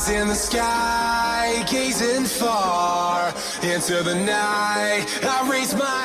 Eyes in the sky, gazing far into the night. I raise my